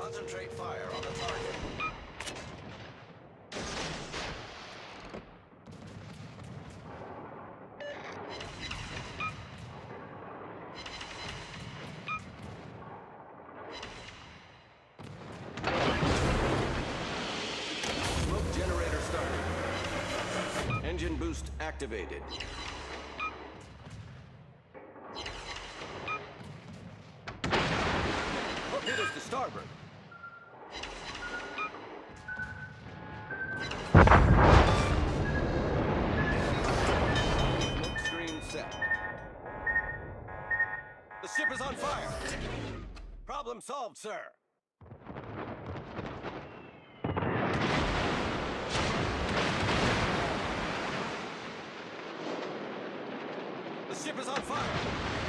Concentrate fire on the target. Smoke generator started. Engine boost activated. Torpedoes to starboard. Smoke screen set. The ship is on fire. Problem solved, sir. The ship is on fire.